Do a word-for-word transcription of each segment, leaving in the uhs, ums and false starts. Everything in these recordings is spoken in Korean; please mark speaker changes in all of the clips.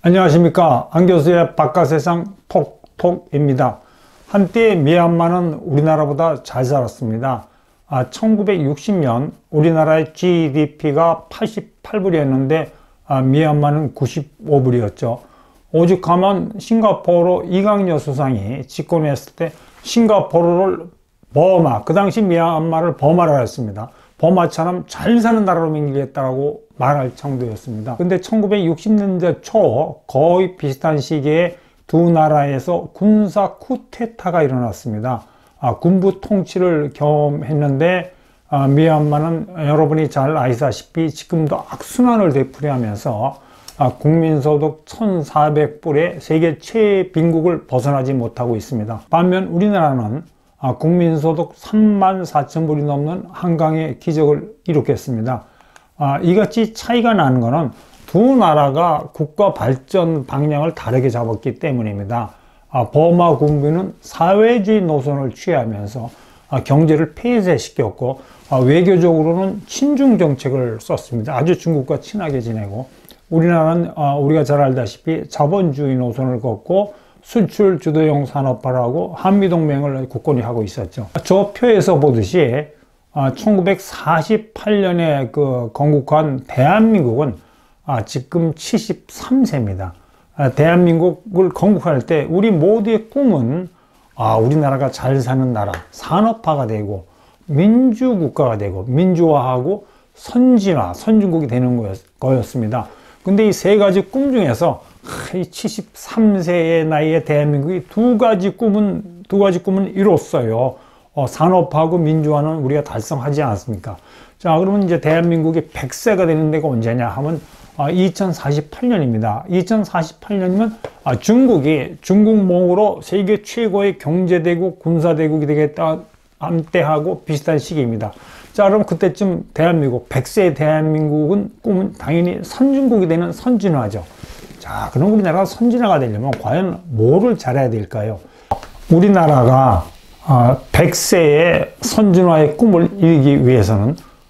Speaker 1: 안녕하십니까. 안 교수의 바깥세상 톡톡입니다. 한때 미얀마는 우리나라보다 잘 살았습니다. 아, 천구백육십 년 우리나라의 지디피가 팔십팔 불이었는데 아, 미얀마는 구십오 불이었죠. 오죽하면 싱가포르 이강렬 수상이 집권했을 때 싱가포르를 버마, 그 당시 미얀마를 버마라 했습니다. 버마처럼 잘 사는 나라로 만들겠다고 말할 정도였습니다. 근데 천구백육십 년대 초 거의 비슷한 시기에 두 나라에서 군사 쿠데타가 일어났습니다. 아, 군부 통치를 경험했는데 아, 미얀마는 여러분이 잘 아시다시피 지금도 악순환을 되풀이하면서 아, 국민소득 천사백 불의 세계 최빈국을 벗어나지 못하고 있습니다. 반면 우리나라는 아, 국민소득 삼만 사천 불이 넘는 한강의 기적을 이룩했습니다. 아, 이같이 차이가 나는 것은 두 나라가 국가 발전 방향을 다르게 잡았기 때문입니다. 아, 버마 군부는 사회주의 노선을 취하면서 아, 경제를 폐쇄시켰고 아, 외교적으로는 친중 정책을 썼습니다. 아주 중국과 친하게 지내고, 우리나라는 아, 우리가 잘 알다시피 자본주의 노선을 걷고 수출 주도형 산업화라고 한미동맹을 굳건히 하고 있었죠. 저 표에서 보듯이 아, 천구백사십팔 년에 그 건국한 대한민국은 아, 지금 칠십삼 세입니다. 아, 대한민국을 건국할 때 우리 모두의 꿈은 아, 우리나라가 잘 사는 나라, 산업화가 되고 민주국가가 되고 민주화하고 선진화, 선진국이 되는 거였습니다. 근데 이 세 가지 꿈 중에서 이 칠십삼 세의 나이에 대한민국이 두 가지 꿈은 두 가지 꿈은 이뤘어요. 어, 산업하고 민주화는 우리가 달성하지 않았습니까? 자, 그러면 이제 대한민국이 백 세가 되는 데가 언제냐 하면 아, 이천사십팔 년입니다. 이천사십팔 년이면 아, 중국이 중국몽으로 세계 최고의 경제대국, 군사대국이 되겠다 때하고 비슷한 시기입니다. 자, 그럼 그때쯤 대한민국, 백 세의 대한민국은 꿈은 당연히 선진국이 되는 선진화죠. 자, 그럼 우리나라가 선진화가 되려면 과연 뭐를 잘해야 될까요? 우리나라가 아, 백 세의 선진화의 꿈을 이루기 위해서는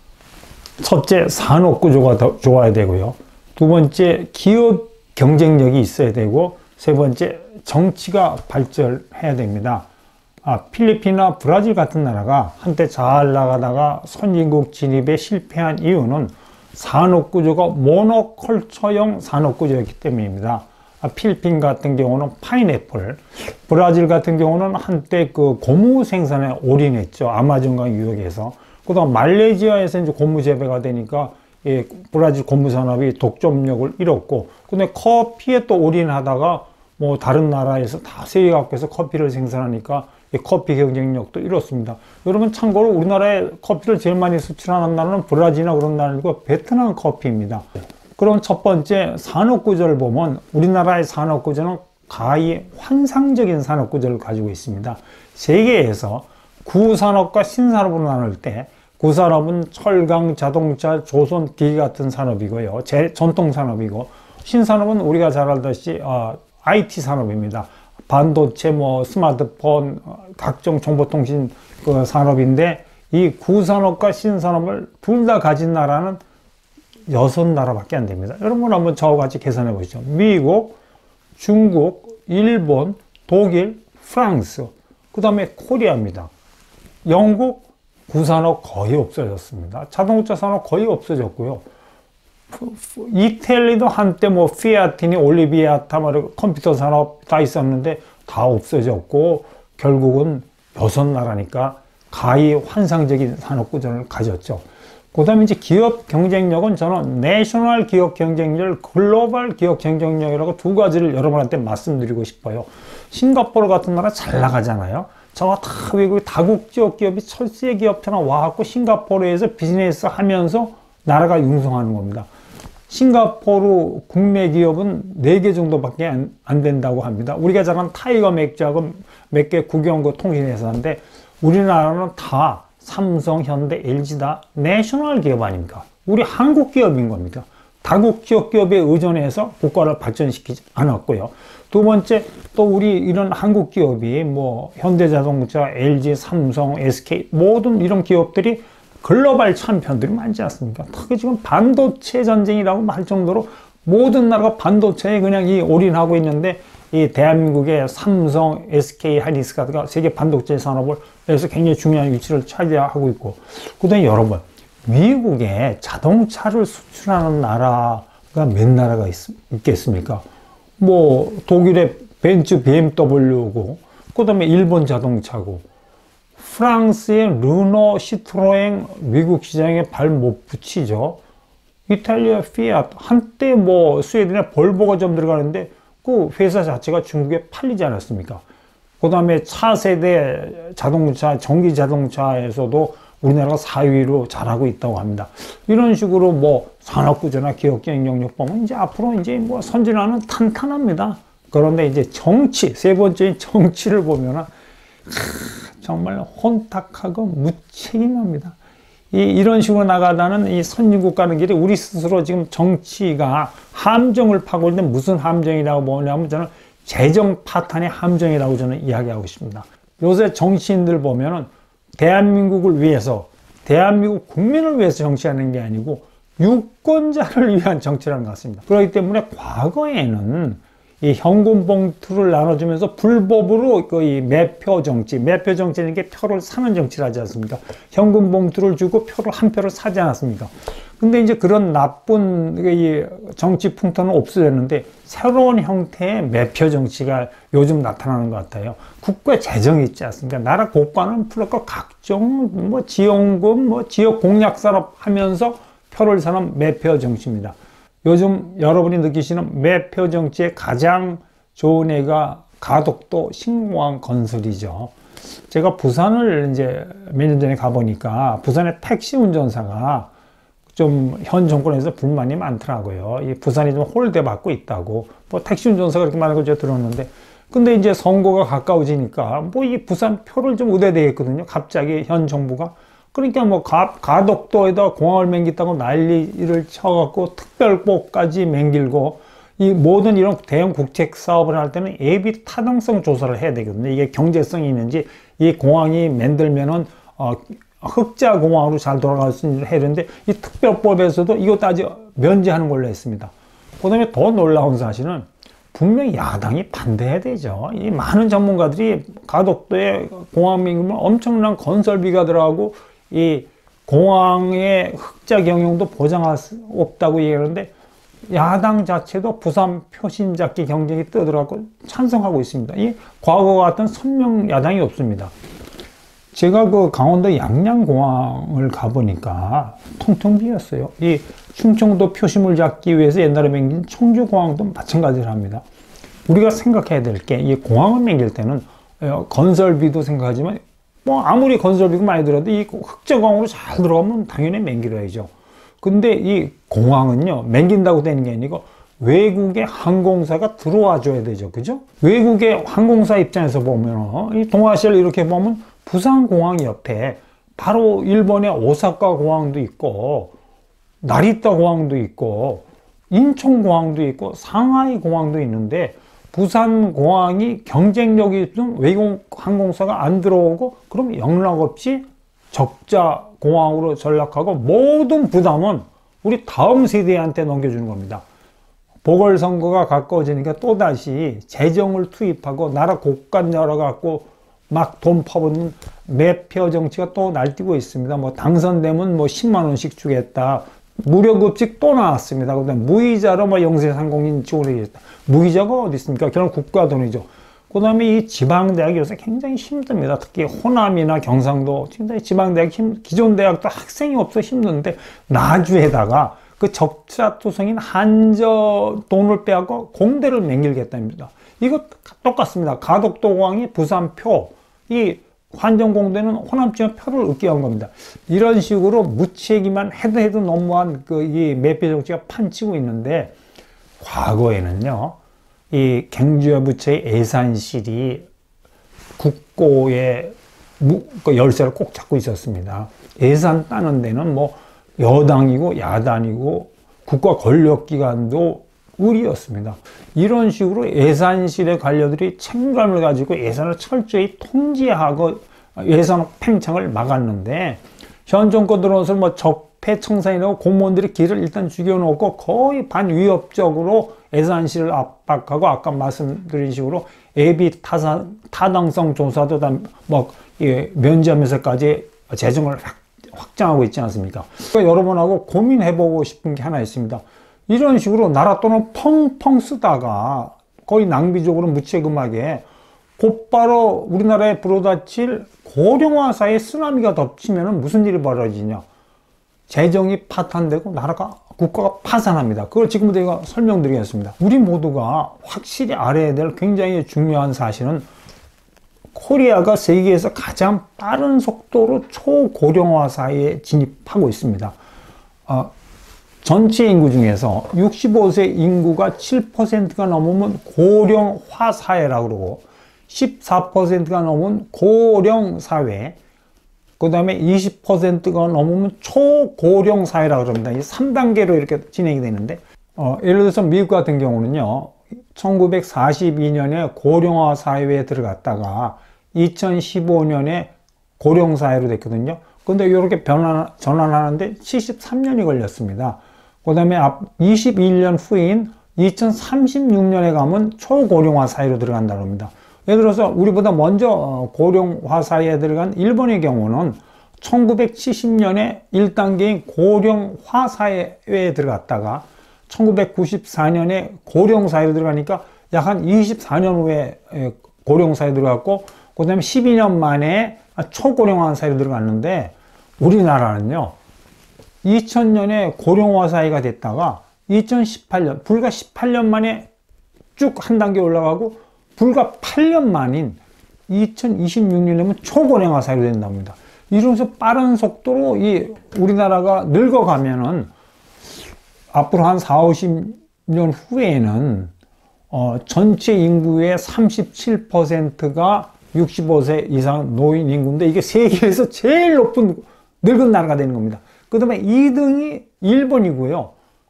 Speaker 1: 첫째, 산업 구조가 더 좋아야 되고요. 두 번째, 기업 경쟁력이 있어야 되고, 세 번째, 정치가 발전해야 됩니다. 아, 필리핀이나 브라질 같은 나라가 한때 잘 나가다가 선진국 진입에 실패한 이유는 산업구조가 모노컬처형 산업구조였기 때문입니다. 아, 필리핀 같은 경우는 파인애플, 브라질 같은 경우는 한때 그 고무 생산에 올인했죠. 아마존강 유역에서. 그 다음 말레이시아에서 이제 고무 재배가 되니까 예, 브라질 고무 산업이 독점력을 잃었고, 근데 커피에 또 올인하다가 뭐 다른 나라에서 다 세계 각국에서 커피를 생산하니까 커피 경쟁력도 잃었습니다. 여러분, 참고로 우리나라에 커피를 제일 많이 수출하는 나라는 브라질이나 그런 나라이고 베트남 커피입니다. 그럼 첫 번째 산업구조를 보면 우리나라의 산업구조는 가히 환상적인 산업구조를 가지고 있습니다. 세계에서 구산업과 신산업으로 나눌 때 구산업은 철강, 자동차, 조선, 기계 같은 산업이고요. 제 전통 산업이고, 신산업은 우리가 잘 알다시피 어, 아이티 산업입니다. 반도체, 뭐 스마트폰, 각종 정보통신 그 산업인데, 이 구산업과 신산업을 둘 다 가진 나라는 여섯 나라밖에 안 됩니다. 여러분 한번 저와 같이 계산해 보시죠. 미국, 중국, 일본, 독일, 프랑스, 그 다음에 코리아입니다. 영국 구산업 거의 없어졌습니다. 자동차 산업 거의 없어졌고요. 이태리도 한때 뭐 피아티니 올리비아타 뭐 컴퓨터 산업 다 있었는데 다 없어졌고, 결국은 여섯 나라니까 가히 환상적인 산업 구조를 가졌죠. 그 다음에 이제 기업 경쟁력은 저는 내셔널 기업 경쟁력, 글로벌 기업 경쟁력이라고 두 가지를 여러분한테 말씀드리고 싶어요. 싱가포르 같은 나라 잘 나가잖아요. 저와 다 외국의 다국 지역 기업이 철새 기업처럼 와갖고 싱가포르에서 비즈니스 하면서 나라가 융성하는 겁니다. 싱가포르 국내 기업은 네 개 정도밖에 안, 안 된다고 합니다. 우리가 잘 아는 타이거 맥주하고 몇 개 국영구 통신회사인데, 우리나라는 다 삼성, 현대, 엘지 다 내셔널 기업 아닙니까? 우리 한국 기업인 겁니다. 다국 지역 기업에 의존해서 국가를 발전시키지 않았고요. 두 번째, 또 우리 이런 한국 기업이 뭐 현대자동차, 엘지, 삼성, 에스케이 모든 이런 기업들이 글로벌 챔피언들이 많지 않습니까? 특히 지금 반도체 전쟁이라고 할 정도로 모든 나라가 반도체에 그냥 이 올인하고 있는데, 이 대한민국의 삼성, 에스케이 하이닉스가 세계 반도체 산업을 여기서 굉장히 중요한 위치를 차지하고 있고, 그 다음에 여러분, 미국에 자동차를 수출하는 나라가 몇 나라가 있, 있겠습니까? 뭐 독일의 벤츠 비엠더블유고, 그 다음에 일본 자동차고, 프랑스의 르노, 시트로엥 미국 시장에 발 못 붙이죠. 이탈리아 피아트, 한때 뭐 스웨덴의 볼보가 좀 들어가는데 그 회사 자체가 중국에 팔리지 않았습니까? 그 다음에 차세대 자동차, 전기 자동차에서도 우리나라가 사 위로 잘하고 있다고 합니다. 이런 식으로 뭐 산업구조나 기업 경영력 보면 이제 앞으로 이제 뭐 선진화는 탄탄합니다. 그런데 이제 정치, 세 번째인 정치를 보면은 정말 혼탁하고 무책임합니다. 이, 이런 식으로 나가다는 이 선진국 가는 길에 우리 스스로 지금 정치가 함정을 파고 있는데, 무슨 함정이라고 보냐면 저는 재정 파탄의 함정이라고 저는 이야기하고 싶습니다. 요새 정치인들 보면은 대한민국을 위해서, 대한민국 국민을 위해서 정치하는 게 아니고 유권자를 위한 정치라는 것 같습니다. 그렇기 때문에 과거에는 이 현금 봉투를 나눠주면서 불법으로 이 매표 정치, 매표 정치는 게 표를 사는 정치를 하지 않습니까? 현금 봉투를 주고 표를 한 표를 사지 않았습니까? 근데 이제 그런 나쁜 이 정치 풍토는 없어졌는데, 새로운 형태의 매표 정치가 요즘 나타나는 것 같아요. 국가 재정이 있지 않습니까? 나라 국가는 풀었고 각종 뭐 지원금, 뭐 지역 공약 산업 하면서 표를 사는 매표 정치입니다. 요즘 여러분이 느끼시는 매표 정치의 가장 좋은 애가 가덕도 신공항 건설이죠. 제가 부산을 이제 몇 년 전에 가보니까 부산의 택시 운전사가 좀 현 정권에서 불만이 많더라고요. 이 부산이 좀 홀대받고 있다고. 뭐 택시 운전사가 그렇게 말하는 걸 제가 들었는데, 근데 이제 선거가 가까워지니까 뭐 이 부산 표를 좀 의대되겠거든요. 갑자기 현 정부가. 그러니까 뭐 가, 가덕도에다 공항을 맹겼다고 난리를 쳐갖고 특별법까지 맹길고, 이 모든 이런 대형 국책 사업을 할 때는 예비 타당성 조사를 해야 되거든요. 이게 경제성이 있는지, 이 공항이 만들면은 어, 흑자 공항으로 잘 돌아갈 수 있는 해야 되는데, 이 특별법에서도 이것도 아직 면제하는 걸로 했습니다. 그 다음에 더 놀라운 사실은 분명히 야당이 반대해야 되죠. 이 많은 전문가들이 가덕도에 공항 맹기면 엄청난 건설비가 들어가고 이 공항의 흑자 경영도 보장할 수 없다고 얘기하는데, 야당 자체도 부산 표심 잡기 경쟁이 떠들어가고 찬성하고 있습니다. 이 과거와 같은 선명 야당이 없습니다. 제가 그 강원도 양양공항을 가보니까 텅텅 비었어요. 이 충청도 표심을 잡기 위해서 옛날에 맹긴 청주공항도 마찬가지를 합니다. 우리가 생각해야 될 게, 이 공항을 맹길 때는 건설비도 생각하지만, 뭐 아무리 건설비가 많이 들어도 이 흑자공항으로 잘 들어가면 당연히 맹길어야죠. 근데 이 공항은요, 맹긴다고 되는 게 아니고 외국의 항공사가 들어와 줘야 되죠. 그죠? 외국의 항공사 입장에서 보면, 이 동아시아를 이렇게 보면 부산공항 옆에 바로 일본의 오사카 공항도 있고, 나리타 공항도 있고, 인천공항도 있고, 상하이 공항도 있는데, 부산공항이 경쟁력이 좀 외국 항공사가 안 들어오고, 그럼 영락없이 적자 공항으로 전락하고 모든 부담은 우리 다음 세대한테 넘겨주는 겁니다. 보궐선거가 가까워지니까 또다시 재정을 투입하고 나라 곳간 열어갖고 막 돈 퍼붓는 매표 정치가 또 날뛰고 있습니다. 뭐 당선되면 뭐 십만 원씩 주겠다. 무료급식 또 나왔습니다. 그다음에 무이자로 뭐 영세상공인 지원하겠다. 무이자가 어디 있습니까? 결국 국가 돈이죠. 그 다음에 이 지방대학이 요새 굉장히 힘듭니다. 특히 호남이나 경상도, 지방대학, 힘, 기존 대학도 학생이 없어 힘든데, 나주에다가 그 적자투성인 한저 돈을 빼고 공대를 맹길겠답니다. 이거 똑같습니다. 가덕도 공항이 부산표, 이 환전공대는 호남 지역 표를 얻게 한 겁니다. 이런 식으로 무책임한 해도 해도 너무한 그 이 매표 정치가 판치고 있는데, 과거에는요, 이 경주부처의 예산실이 국고의 그 열쇠를 꼭 잡고 있었습니다. 예산 따는 데는 뭐 여당이고 야당이고 국가 권력기관도 의리였습니다. 이런 식으로 예산실의 관료들이 책임감을 가지고 예산을 철저히 통제하고 예산 팽창을 막았는데, 현 정권 들어와서 뭐 적 적폐청산이라고 공무원들이 길을 일단 죽여놓고 거의 반위협적으로 예산실을 압박하고 아까 말씀드린 식으로 예비 타산, 타당성 조사도 다 뭐, 예, 면제하면서까지 재정을 확, 확장하고 있지 않습니까? 그러니까 여러분하고 고민해보고 싶은 게 하나 있습니다. 이런 식으로 나라 돈을 펑펑 쓰다가 거의 낭비적으로 무책임하게 곧바로 우리나라에 불어닥칠 고령화사의 쓰나미가 덮치면 무슨 일이 벌어지냐? 재정이 파탄되고 나라가 국가가 파산합니다. 그걸 지금부터 제가 설명드리겠습니다. 우리 모두가 확실히 알아야 될 굉장히 중요한 사실은 코리아가 세계에서 가장 빠른 속도로 초고령화 사회에 진입하고 있습니다. 어, 전체 인구 중에서 육십오 세 인구가 칠 퍼센트가 넘으면 고령화 사회라고 그러고 십사 퍼센트가 넘으면 고령 사회, 그 다음에 이십 퍼센트가 넘으면 초고령 사회라고 그럽니다. 이 삼 단계로 이렇게 진행이 되는데, 어, 예를 들어서 미국 같은 경우는요, 천구백사십이 년에 고령화 사회에 들어갔다가 이천십오 년에 고령 사회로 됐거든요. 근데 이렇게 변환, 전환하는데 칠십삼 년이 걸렸습니다. 그 다음에 이십일 년 후인 이천삼십육 년에 가면 초고령화 사회로 들어간다고 합니다. 예를 들어서 우리보다 먼저 고령화 사회에 들어간 일본의 경우는 천구백칠십 년에 일 단계인 고령화 사회에 들어갔다가 천구백구십사 년에 고령 사회로 들어가니까 약 한 이십사 년 후에 고령 사회에 들어갔고, 그 다음에 십이 년 만에 초고령화 사회로 들어갔는데, 우리나라는요 이천 년에 고령화 사회가 됐다가 이천십팔 년, 불과 십팔 년 만에 쭉 한 단계 올라가고 불과 팔 년 만인 이천이십육 년이면 초고령화 사회로 된답니다. 이러면서 빠른 속도로 이 우리나라가 늙어가면은 앞으로 한 사오십 년 후에는 어, 전체 인구의 삼십칠 퍼센트가 육십오 세 이상 노인 인구인데 이게 세계에서 제일 높은 늙은 나라가 되는 겁니다. 그 다음에 이 등이 일본이고요.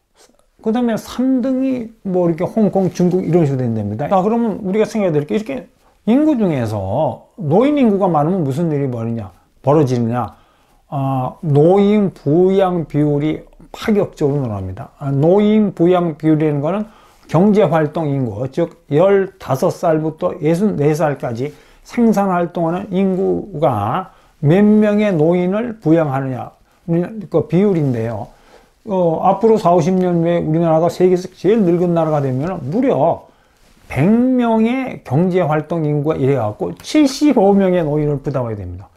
Speaker 1: 그 다음에 삼 등이 뭐 이렇게 홍콩, 중국 이런 식으로 된답니다. 자, 그러면 우리가 생각해야 될 게 이렇게 인구 중에서 노인 인구가 많으면 무슨 일이 벌이냐, 벌어지느냐. 어, 노인 부양 비율이 파격적으로 늘어납니다. 아, 노인 부양 비율이라는 거는 경제활동 인구, 즉 열다섯 살부터 예순네 살까지 생산활동하는 인구가 몇 명의 노인을 부양하느냐, 그 비율인데요. 어, 앞으로 사오십 년 후에 우리나라가 세계에서 제일 늙은 나라가 되면 무려 백 명의 경제활동 인구가 이래갖고 칠십오 명의 노인을 부담해야 됩니다.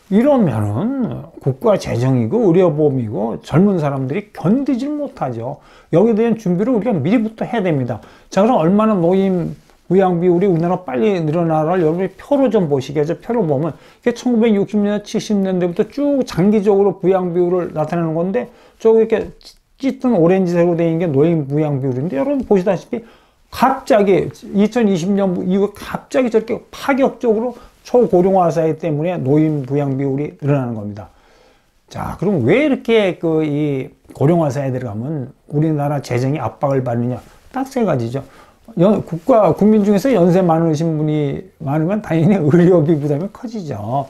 Speaker 1: 이러면은 국가 재정이고 의료보험이고 젊은 사람들이 견디질 못하죠. 여기에 대한 준비를 우리가 미리부터 해야 됩니다. 자, 그럼 얼마나 노인 부양 비율이 우리나라 빨리 늘어나를 여러분이 표로 좀 보시겠죠. 표로 보면 이게 천구백육십 년, 칠십 년대부터 쭉 장기적으로 부양 비율을 나타내는 건데, 쭉 이렇게 짙은 오렌지색으로 되어 있는 게 노인 부양 비율인데, 여러분 보시다시피 갑자기 이천이십 년 이후에 갑자기 저렇게 파격적으로 초고령화 사회 때문에 노인 부양 비율이 늘어나는 겁니다. 자, 그럼 왜 이렇게 그 이 고령화 사회에 들어가면 우리나라 재정이 압박을 받느냐? 딱 세 가지죠. 연, 국가, 국민 중에서 연세 많으신 분이 많으면 당연히 의료비 부담이 커지죠.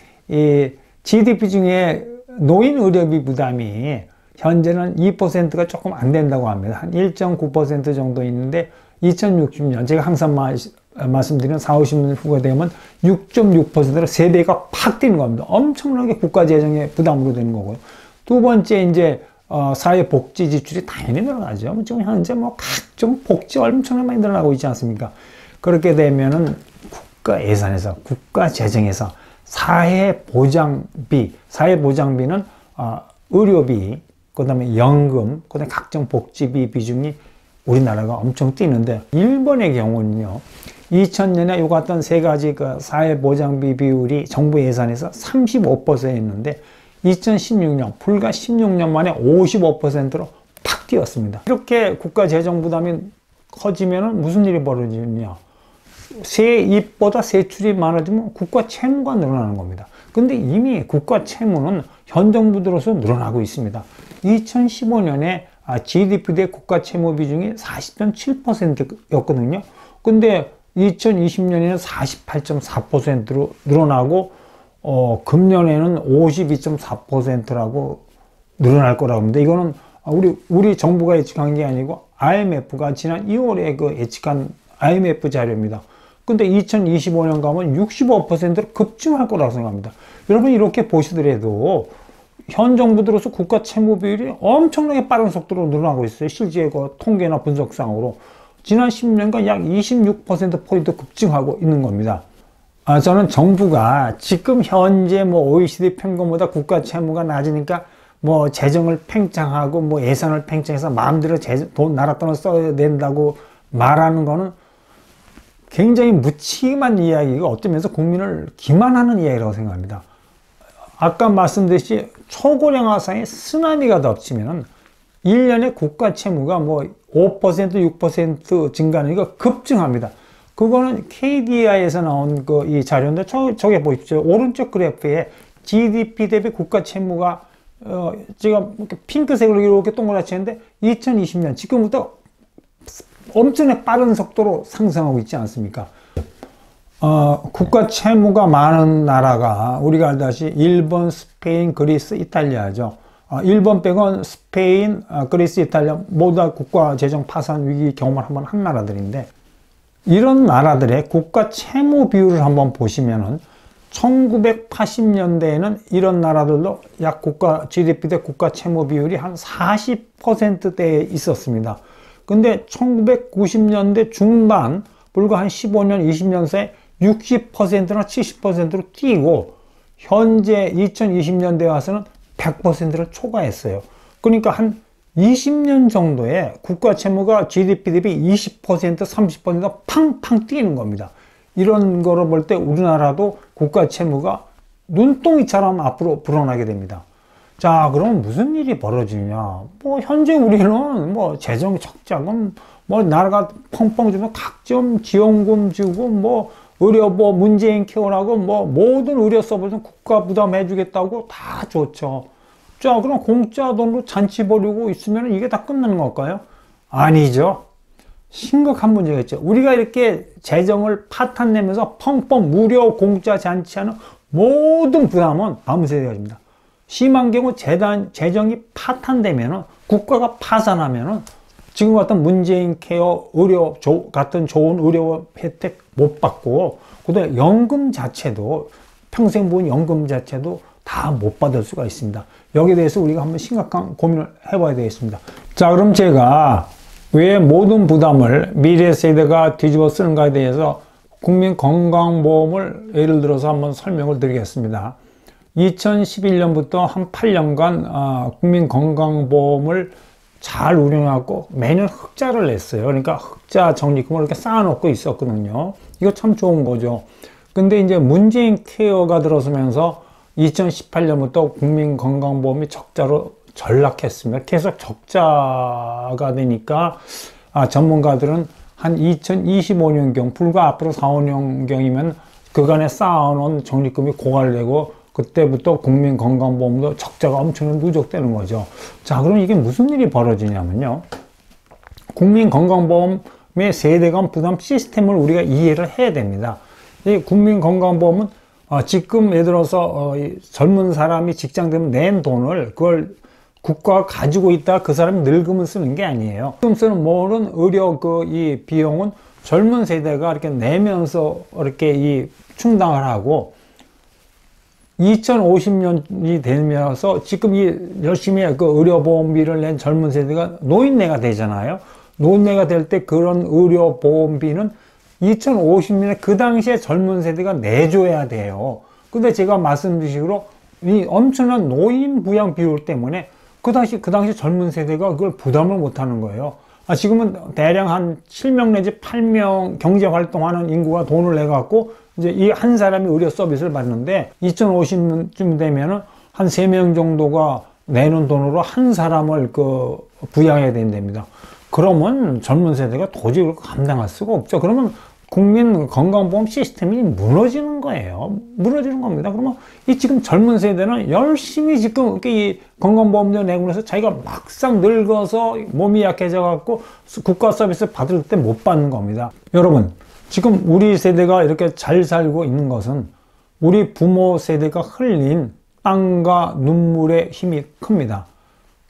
Speaker 1: 이 지디피 중에 노인 의료비 부담이 현재는 이 퍼센트가 조금 안 된다고 합니다. 한 일 점 구 퍼센트 정도 있는데 이천육십 년, 제가 항상 마, 말씀드리는 사오십 년 후가 되면 육 점 육 퍼센트로 세 배가 팍 뛰는 겁니다. 엄청나게 국가 재정의 부담으로 되는 거고요. 두 번째, 이제 어, 사회복지 지출이 당연히 늘어나죠. 지금 현재 뭐 각종 복지 엄청나게 많이 늘어나고 있지 않습니까? 그렇게 되면은 국가 예산에서, 국가 재정에서 사회보장비, 사회보장비는 어, 의료비, 그 다음에 연금, 그 다음에 각종 복지비 비중이 우리나라가 엄청 뛰는데, 일본의 경우는요, 이천 년에 요 같은 세 가지 그 사회보장비 비율이 정부 예산에서 삼십오 퍼센트였는데, 이천십육 년, 불과 십육 년 만에 오십오 퍼센트로 팍 뛰었습니다. 이렇게 국가 재정 부담이 커지면 무슨 일이 벌어지냐? 세입보다 세출이 많아지면 국가 채무가 늘어나는 겁니다. 근데 이미 국가 채무는 현 정부 들어서 늘어나고 있습니다. 이천십오 년에 지디피 대 국가 채무 비중이 사십 점 칠 퍼센트였거든요. 근데 이천이십 년에는 사십팔 점 사 퍼센트로 늘어나고, 어, 금년에는 오십이 점 사 퍼센트라고 늘어날 거라고 합니다. 이거는 우리 우리 정부가 예측한 게 아니고 아이엠에프가 지난 이월에 그 예측한 아이엠에프 자료입니다. 근데 이천이십오 년 가면 육십오 퍼센트로 급증할 거라고 생각합니다. 여러분 이렇게 보시더라도 현 정부 들어서 국가 채무 비율이 엄청나게 빠른 속도로 늘어나고 있어요. 실제 그 통계나 분석상으로 지난 십 년간 약 이십육 퍼센트 포인트 급증하고 있는 겁니다. 아, 저는 정부가 지금 현재 뭐 오이시디 평균보다 국가 채무가 낮으니까 뭐 재정을 팽창하고 뭐 예산을 팽창해서 마음대로 재, 돈 나라 돈을 써야 된다고 말하는 거는 굉장히 무책임한 이야기가 어떤 면에서 국민을 기만하는 이야기라고 생각합니다. 아까 말씀드렸듯이 초고령화상의 쓰나미가 덮치면은 일 년에 국가 채무가 뭐 오 퍼센트, 육 퍼센트 증가하니까 급증합니다. 그거는 케이디아이에서 나온 그 이 자료인데 저, 저게 보십시오. 오른쪽 그래프에 지디피 대비 국가 채무가 어, 제가 이렇게 핑크색으로 이렇게 동그랗게 했는데 이천이십 년 지금부터 엄청나게 빠른 속도로 상승하고 있지 않습니까? 어, 국가 채무가 많은 나라가 우리가 알다시피 일본, 스페인, 그리스, 이탈리아죠. 어, 일본 빼곤 스페인, 어, 그리스, 이탈리아 모두 다 국가 재정 파산 위기 경험을 한번 한 나라들인데 이런 나라들의 국가 채무 비율을 한번 보시면은 천구백팔십 년대에는 이런 나라들도 약 국가 지디피 대 국가 채무 비율이 한 사십 퍼센트대에 있었습니다. 근데 천구백구십 년대 중반 불과 한 십오 년, 이십 년 사이에 육십 퍼센트나 칠십 퍼센트로 뛰고 현재 이천이십 년대에 와서는 백 퍼센트를 초과했어요. 그러니까 한 이십 년 정도에 국가 채무가 지디피 대비 이십 퍼센트, 삼십 퍼센트 팡팡 뛰는 겁니다. 이런 거로 볼 때 우리나라도 국가 채무가 눈덩이처럼 앞으로 불어나게 됩니다. 자, 그럼 무슨 일이 벌어지냐? 뭐, 현재 우리는 뭐, 재정 적자금, 뭐, 나라가 펑펑 주면 각종 지원금 주고, 뭐, 의료, 뭐, 문재인 케어라고, 뭐, 모든 의료 서비스는 국가 부담해주겠다고 다 좋죠. 자, 그럼 공짜 돈으로 잔치 벌이고 있으면 이게 다 끝나는 걸까요? 아니죠. 심각한 문제가 있죠. 우리가 이렇게 재정을 파탄내면서 펑펑 무료 공짜 잔치하는 모든 부담은 다음 세대가 집니다. 심한 경우 재단, 재정이 파탄되면은, 국가가 파산하면은, 지금 같은 문재인 케어 의료, 조, 같은 좋은 의료 혜택 못 받고, 그 다음에 연금 자체도, 평생 본 연금 자체도 다 못 받을 수가 있습니다. 여기에 대해서 우리가 한번 심각한 고민을 해봐야 되겠습니다. 자, 그럼 제가 왜 모든 부담을 미래 세대가 뒤집어 쓰는가에 대해서 국민건강보험을 예를 들어서 한번 설명을 드리겠습니다. 이천십일 년부터 한 팔 년간 어, 국민건강보험을 잘 운영하고 매년 흑자를 냈어요. 그러니까 흑자 적립금을 이렇게 쌓아놓고 있었거든요. 이거 참 좋은 거죠. 근데 이제 문재인 케어가 들어서면서 이천십팔 년부터 국민건강보험이 적자로 전락했습니다. 계속 적자가 되니까 아, 전문가들은 한 이천이십오 년경 불과 앞으로 사, 오 년경이면 그간에 쌓아놓은 적립금이 고갈되고 그때부터 국민건강보험도 적자가 엄청나게 누적되는 거죠. 자, 그럼 이게 무슨 일이 벌어지냐면요. 국민건강보험의 세대간 부담 시스템을 우리가 이해를 해야 됩니다. 이 국민건강보험은 어, 지금 예를 들어서 어, 젊은 사람이 직장 되면 낸 돈을 그걸 국가가 가지고 있다 그 사람이 늙으면 쓰는 게 아니에요. 지금 쓰는 모든 의료 그 이 비용은 젊은 세대가 이렇게 내면서 이렇게 이 충당을 하고 이천오십 년이 되면서 지금 이 열심히 그 의료보험비를 낸 젊은 세대가 노인네가 되잖아요. 노인네가 될 때 그런 의료보험비는 이천오십 년에 그 당시에 젊은 세대가 내줘야 돼요. 근데 제가 말씀드린 이 엄청난 노인 부양 비율 때문에 그 당시, 그 당시 젊은 세대가 그걸 부담을 못 하는 거예요. 아, 지금은 대략 한 칠 명 내지 팔 명 경제 활동하는 인구가 돈을 내갖고 이제 이 한 사람이 의료 서비스를 받는데 이천오십 년쯤 되면은 한 세 명 정도가 내는 돈으로 한 사람을 그 부양해야 된답니다. 그러면 젊은 세대가 도저히 감당할 수가 없죠. 그러면 국민 건강보험 시스템이 무너지는 거예요. 무너지는 겁니다. 그러면 이 지금 젊은 세대는 열심히 지금 이 건강보험료 내고 나서 자기가 막상 늙어서 몸이 약해져 갖고 국가 서비스 받을 때 못 받는 겁니다. 여러분, 지금 우리 세대가 이렇게 잘 살고 있는 것은 우리 부모 세대가 흘린 땀과 눈물의 힘이 큽니다.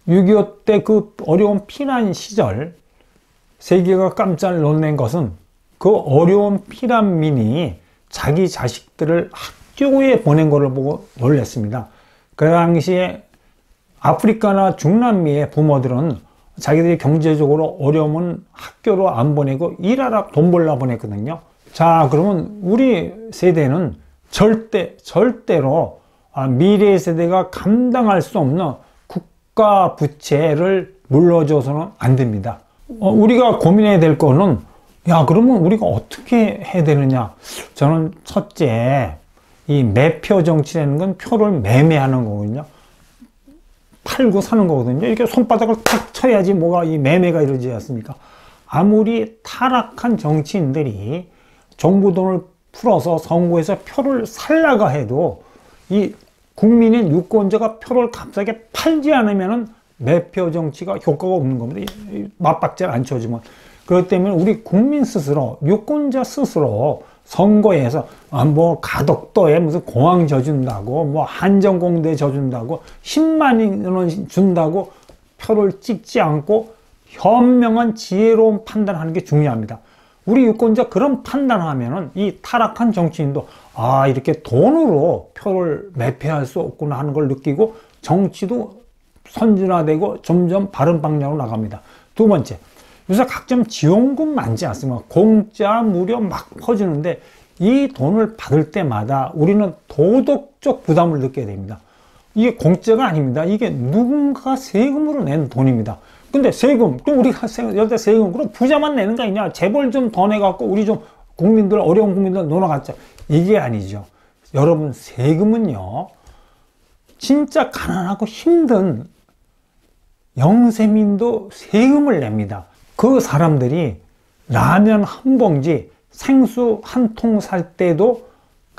Speaker 1: 육이오 때 그 어려운 피난 시절 세계가 깜짝 놀란 것은 그 어려운 피난민이 자기 자식들을 학교에 보낸 것을 보고 놀랐습니다. 그 당시에 아프리카나 중남미의 부모들은 자기들이 경제적으로 어려우면 학교로 안 보내고 일하러 돈 벌러 보냈거든요. 자, 그러면 우리 세대는 절대 절대로 미래 세대가 감당할 수 없는 국가 부채를 물려줘서는 안 됩니다. 어, 우리가 고민해야 될 거는, 야, 그러면 우리가 어떻게 해야 되느냐? 저는 첫째, 이 매표 정치라는 건 표를 매매하는 거거든요. 팔고 사는 거거든요. 이렇게 손바닥을 탁 쳐야지 뭐가 이 매매가 이루어지지 않습니까? 아무리 타락한 정치인들이 정부 돈을 풀어서 선거에서 표를 살라가 해도 이 국민인 유권자가 표를 값싸게 팔지 않으면은 매표 정치가 효과가 없는 겁니다. 맞박자를 안 쳐주면. 그렇기 때문에 우리 국민 스스로, 유권자 스스로 선거에서 아, 뭐 가덕도에 무슨 공항 져준다고, 뭐 한정공대 져준다고, 십만 원 준다고 표를 찍지 않고 현명한 지혜로운 판단하는 게 중요합니다. 우리 유권자 그런 판단하면은 이 타락한 정치인도 아, 이렇게 돈으로 표를 매표할 수 없구나 하는 걸 느끼고 정치도 선진화되고 점점 바른 방향으로 나갑니다. 두 번째, 요새 각종 지원금 많지 않습니까? 공짜, 무료 막 퍼주는데 이 돈을 받을 때마다 우리는 도덕적 부담을 느끼게 됩니다. 이게 공짜가 아닙니다. 이게 누군가 세금으로 낸 돈입니다. 근데 세금, 그럼 우리가 여기다 세금, 그럼 부자만 내는 거 아니냐? 재벌 좀 더 내갖고 우리 좀 국민들, 어려운 국민들 놀아갔자. 이게 아니죠. 여러분, 세금은요, 진짜 가난하고 힘든 영세민도 세금을 냅니다. 그 사람들이 라면 한 봉지, 생수 한 통 살 때도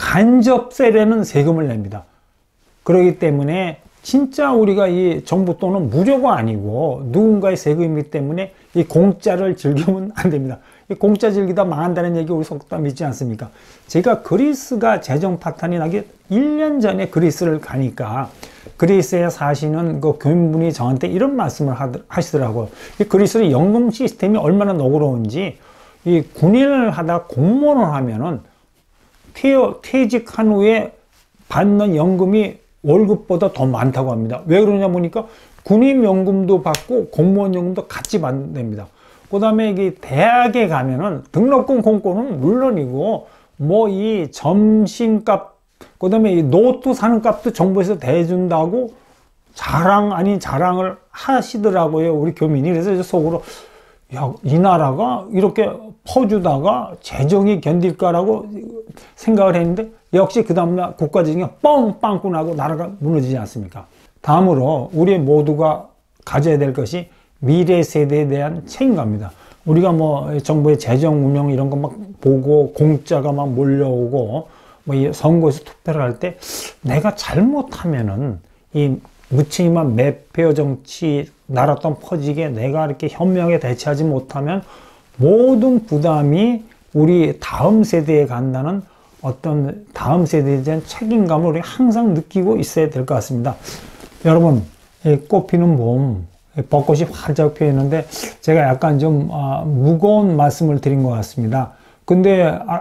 Speaker 1: 간접세라는 세금을 냅니다. 그렇기 때문에 진짜 우리가 이 정부 돈은 무료가 아니고 누군가의 세금이기 때문에 이 공짜를 즐기면 안 됩니다. 이 공짜 즐기다 망한다는 얘기 우리 속담 있지 않습니까? 제가 그리스가 재정 파탄이 나기 일 년 전에 그리스를 가니까 그리스에 사시는 그 교민분이 저한테 이런 말씀을 하시더라고요. 이 그리스의 연금 시스템이 얼마나 너그러운지, 이 군인을 하다 공무원을 하면은 퇴, 퇴직한 후에 받는 연금이 월급보다 더 많다고 합니다. 왜 그러냐 보니까 군인연금도 받고 공무원연금도 같이 받습니다. 그 다음에 이 대학에 가면은 등록금 공과는 물론이고 뭐 이 점심값, 그 다음에 이 노트 사는 값도 정부에서 대준다고 자랑 아닌 자랑을 하시더라고요, 우리 교민이. 그래서 속으로 야, 이 나라가 이렇게 퍼주다가 재정이 견딜까라고 생각을 했는데 역시 그 다음날 국가재정이 뻥 빵꾸 나고 나라가 무너지지 않습니까? 다음으로 우리 모두가 가져야 될 것이 미래 세대에 대한 책임감입니다. 우리가 뭐 정부의 재정 운영 이런 거 막 보고 공짜가 막 몰려오고 뭐 이 선거에서 투표를 할 때 내가 잘못하면은 이 무책임한 매표 정치 나라 돈 퍼지게 내가 이렇게 현명하게 대처하지 못하면 모든 부담이 우리 다음 세대에 간다는 어떤 다음 세대에 대한 책임감을 우리 항상 느끼고 있어야 될 것 같습니다. 여러분, 꽃피는 봄, 벚꽃이 활짝 피었는데 제가 약간 좀 아, 무거운 말씀을 드린 것 같습니다. 근데 아,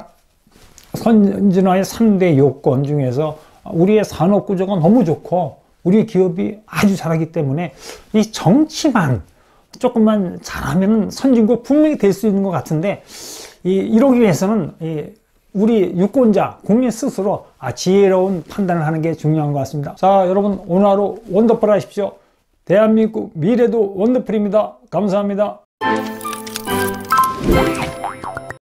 Speaker 1: 선진화의 삼 대 요건 중에서 우리의 산업 구조가 너무 좋고 우리 기업이 아주 잘하기 때문에 이 정치만 조금만 잘하면 선진국 분명히 될 수 있는 것 같은데 이, 이러기 위해서는 이 우리 유권자, 국민 스스로 아, 지혜로운 판단을 하는 게 중요한 것 같습니다. 자, 여러분 오늘 하루 원더풀 하십시오. 대한민국 미래도 원더풀입니다. 감사합니다.